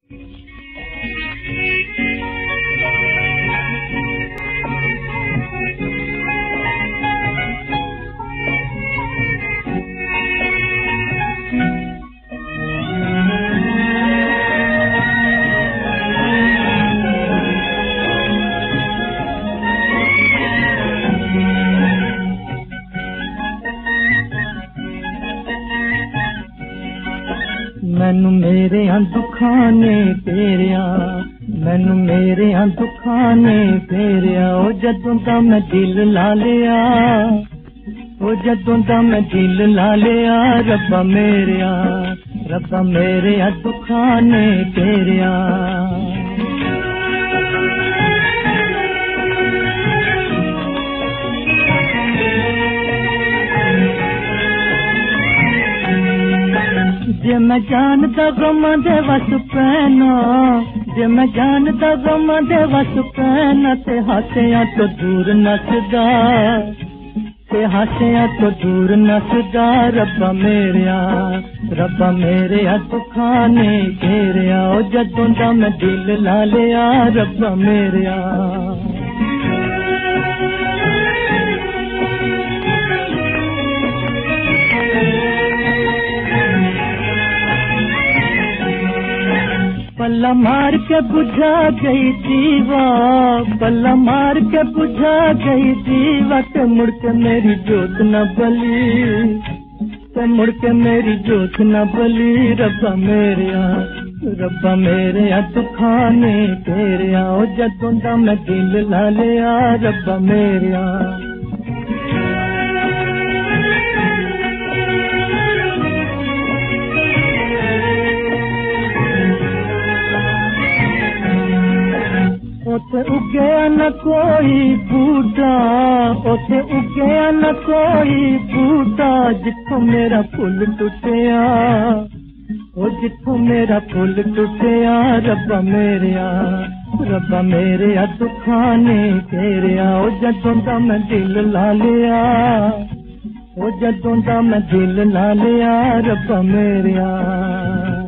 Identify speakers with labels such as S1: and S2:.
S1: मैनू मेरे दुखां ने फेरिया, मैनू मेरे दुखां ने फेरिया। ओ जदों दा मैं दिल ला लिया, ओ जदों दा मैं दिल ला लिया। रब्बा मेरे दुखां ने फेरिया। जे मैं जानदा गमां दे वस पैना, जे मैं जानदा गमां दे वस पैना, ते हासियां तो दूर नसदा, ते हासियां तो दूर नसदा। रब्बा मेरे दुखां ने घेरिया। ओ जदों दा मैं दिल ला लिया, रब्बा मेरेया। पल्ला मार के बुझा गई दीवा, पल्ला मार के बुझा गई दीवा। ते मुड़ के मेरी जोत न बली, ते मुड़ के मेरी जोत न बली। रब्बा मेरे दुखां ने घेरिया। ओ जदों दा मैं दिल ला लिया, रब्बा मेरेया। उथे उगया न कोई बूटा, उथे उगया न कोई बूटा। जिथों मेरा फुल टुटिया, ओ जिथों मेरा फुल टुटिया। रब्बा मेरे दुखां ने घेरिया। ओ जदों दा मैं दिल ला लिया, ओ जदों दा मैं दिल ला लिया। रब्बा मेरेया।